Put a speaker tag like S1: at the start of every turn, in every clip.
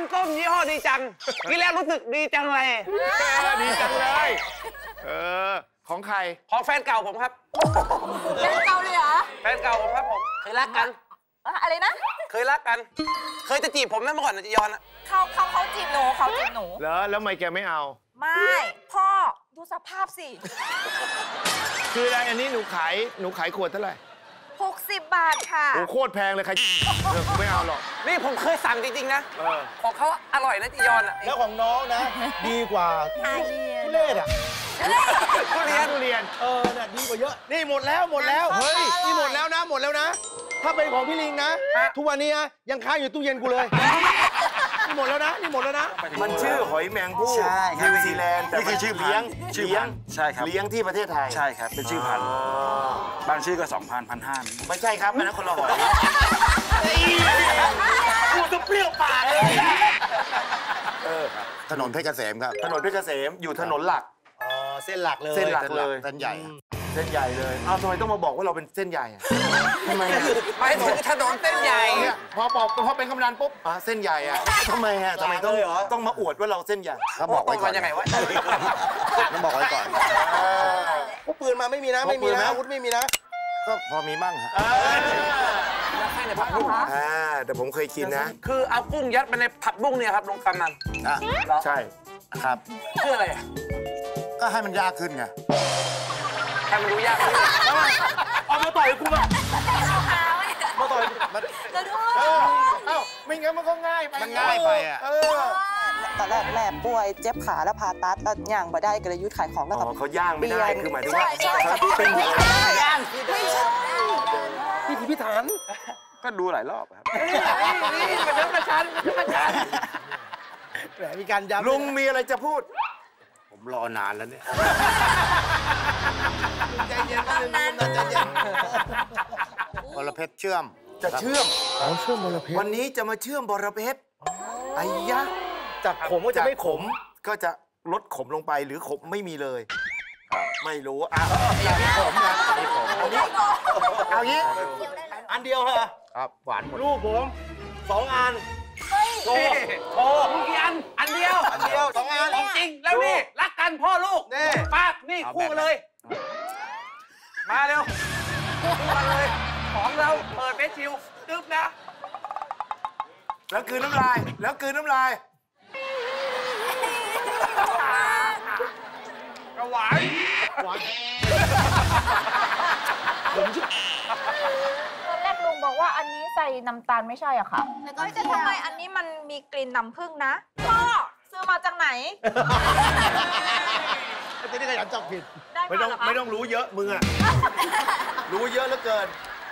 S1: ำส้มยี่ห้อดีจังกินแล้วรู้สึกดีจังเลย
S2: ดีจังเลยของใคร
S1: ของแฟนเก่าผมครับ
S3: แฟนเก่าเลยเหรอ
S1: แฟนเก่าผมครับผมเคยรักกัน
S3: อะไรนะ
S1: เคยรักกันเคยจะจีบผมนะเมื่อก่อนจียอนอะ
S3: เขาจีบหนู
S2: แล้วทำไมแกไม่เอา
S3: ไม่พ่อดูสภาพสิ
S2: คืออะไรอันนี้หนูขายขวดเท่าไหร่
S3: 60 บาทค่ะ
S2: โอ้โคตรแพงเลยใครไม่เอาหรอก
S1: นี่ผมเคยสั่งจริงๆนะของเขาอร่อยนะจียอนอะ
S4: แล้วของน้องนะดีกว่าทุเรศอะ
S2: ทุเรียน
S4: เนี่ยดีกว่าเยอะนี่หมดแล้วเฮ้ยนี่หมดแล้วนะถ้าเป็นของพี่ลิงนะทุกวันนี้ยังค้างอยู่ตู้เย็นกูเลยนี่หมดแล้วนะ
S2: มันชื่อหอยแมงผู้นิวซีแลนด์แต่คือชื่อเลี้ยง
S5: ใช่ครับ
S2: เลี้ยงที่ประเทศไทย
S5: ใช่ครับเป็นชื่อพันธุ์บางชื่อก็2,000 1,500
S2: ไม่ใช่ครับอันนั้นคนละหอยกูจะเปรี้ยวปากเลย
S6: ถนนเพชรเกษมครับ
S2: ถนนเพชรเกษมอยู่ถนนหลัก
S4: เส้นหลักเลย
S6: เส้นใหญ่เลย
S2: อ้าวทำไมต้องมาบอกว่าเราเป็นเส้นใหญ่ทำไม
S1: ไปถึงถนนเส้นใหญ่
S2: พอเป็นกำนันปุ๊บเส้นใหญ่ทำไมต้องมาอวดว่าเราเส้นใหญ่
S6: เขาบอกไว้ก่อน
S1: ยังไงวะ
S6: ต้องบอกไว้ก่อน
S4: พวกปืนมาไม่มีนะอาวุธไม่มีนะ
S6: ก็พอมีมั่งฮะ
S1: แล้วให้ในผักบุ้ง
S2: แต่ผมเคยกินนะ
S1: คือเอากุ้งยัดไปในผักบุ้งเนี่ยครับลงกำนัน
S2: ใช่
S6: ครับ
S1: เพื่ออะไร
S6: ก็ให้มันยากขึ้นไง
S1: ให้มันรู้ยากขึ้น
S2: เอามาต่อยกูมาต่อยไม่งั้นมันก็ง่ายไป
S6: มันง่ายไป
S7: ตอนแรกแม่ป่วยเจ็บขาแล้วผ่าตัดแล้วย่างมาได้กระยุทธ์ขายของแล้วก็
S2: เขาย่างไม่ได้คือหมายถึงว่า
S7: เป็น
S1: ย่าง
S7: ไม่ใช่
S4: พี่ฐาน
S5: ก็ดูหลายรอบครับ
S1: นี่ประชัน
S4: แหมมีการย้ำ
S2: ลุงมีอะไรจะพูด
S6: ผมรอนานแล้วเนี่ย
S4: ใจเย็นใจเย็น
S6: บรเพชรเชื่อม
S2: จะเชื่อม
S4: บรเพชร
S2: วันนี้จะมาเชื่อมบรเพชรไอ้ยะ
S4: จากขมก็จะไม่ขม
S2: ก็จะลดขมลงไปหรือขมไม่มีเลยไม่รู้
S4: ขมนะ
S2: เอางี้
S4: อันเดียวเหรอ
S6: ครับหวานหมด
S4: ลูกผม2 อัน
S1: โอ้กี่อันเดียว
S4: 2 อัน
S1: จริงแล้วนี่รักกันพ่อลูกป้านี่คู่กันเลยมาเร็วคู่กันเลยของเราเปิดเฟซชิลตึ๊บนะ
S2: แล้วคืนน้ำลาย
S1: กระหวาน
S3: ตอนแรกลุงบอกว่าอันนี้ใส่น้ำตาลไม่ใช่อ่ะค่ะแต่ทำไมอันนี้มันมีกลิ่นน้ำผึ้งนะพ่อซื้อมาจากไหน
S4: จะได้ขยันจับผิด
S2: ไม่ต้องรู้เยอะมึงอะรู้เยอะเหลือเกิน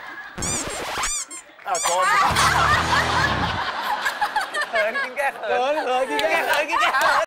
S2: โจร
S1: เขินกินแก้เขิน